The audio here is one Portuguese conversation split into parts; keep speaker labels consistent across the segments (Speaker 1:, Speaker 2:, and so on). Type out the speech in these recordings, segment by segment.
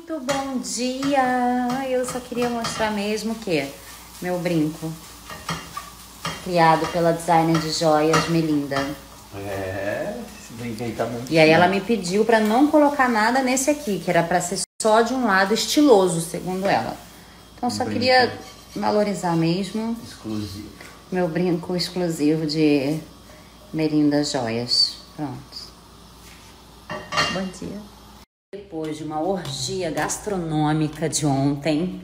Speaker 1: Muito bom dia! Eu só queria mostrar mesmo que meu brinco, criado pela designer de joias Melinda.
Speaker 2: Esse brinco aí tá muito.
Speaker 1: E aí ela me pediu pra não colocar nada nesse aqui, que era pra ser só de um lado estiloso, segundo ela. Então só queria valorizar mesmo.
Speaker 2: Exclusivo.
Speaker 1: Meu brinco exclusivo de Melinda Joias. Pronto. Bom dia. Depois de uma orgia gastronômica de ontem,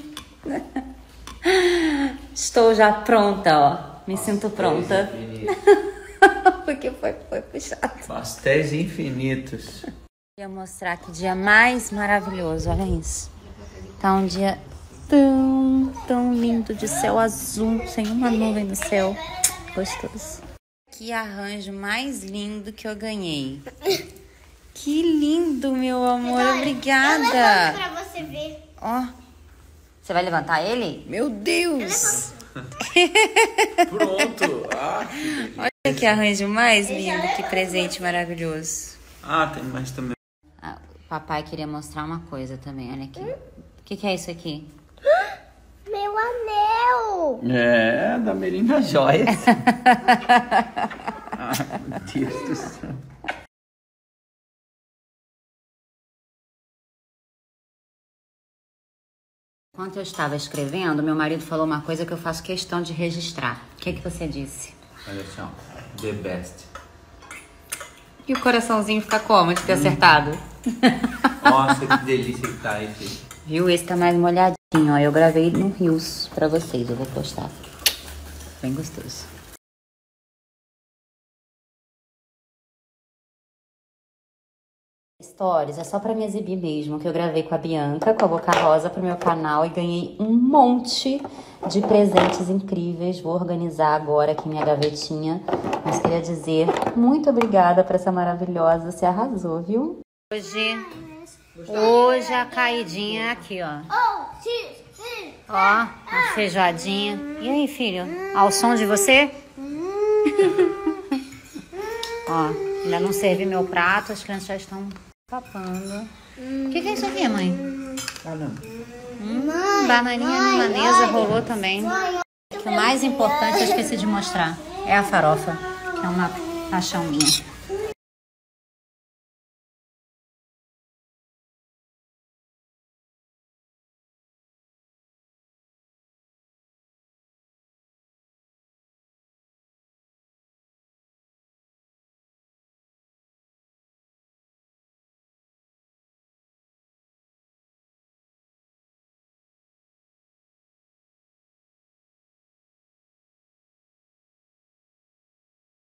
Speaker 1: estou já pronta, ó. Me sinto pronta. Porque foi puxado.
Speaker 2: Pastéis infinitos.
Speaker 1: Queria mostrar que dia mais maravilhoso, olha isso. Tá um dia tão lindo de céu azul, sem uma nuvem no céu. Gostoso. Que arranjo mais lindo que eu ganhei. Que lindo, meu amor. Obrigada.
Speaker 3: Eu levanto pra você ver.
Speaker 1: Ó. Você vai levantar ele? Meu Deus.
Speaker 2: Pronto.
Speaker 1: Olha que arranjo mais lindo. Que presente maravilhoso.
Speaker 2: Tem mais também.
Speaker 1: O papai queria mostrar uma coisa também. Olha aqui. O que é isso aqui?
Speaker 3: Meu anel.
Speaker 2: É, da Melinda Joias. Meu Deus do céu.
Speaker 1: Enquanto eu estava escrevendo, meu marido falou uma coisa que eu faço questão de registrar. O que você disse?
Speaker 2: Olha só. The best.
Speaker 1: E o coraçãozinho fica como de ter acertado?
Speaker 2: Nossa, que delícia que tá esse.
Speaker 1: Viu? Esse tá mais molhadinho, ó. Eu gravei no Rios pra vocês. Eu vou postar. Bem gostoso. Stories é só pra me exibir mesmo, que eu gravei com a Bianca, com a Boca Rosa pro meu canal e ganhei um monte de presentes incríveis. Vou organizar agora aqui minha gavetinha, mas queria dizer muito obrigada por essa maravilhosa, você arrasou, viu? Hoje a caidinha é aqui, ó. Ó, a feijoadinha. E aí, filho? Ao som de você? Ó, ainda não servi meu prato, as crianças já estão papando. O que é isso aqui, mãe?
Speaker 2: Banana.
Speaker 1: Bananinha milanesa rolou também. O mais importante, eu esqueci de mostrar, é a farofa, que é uma paixão minha.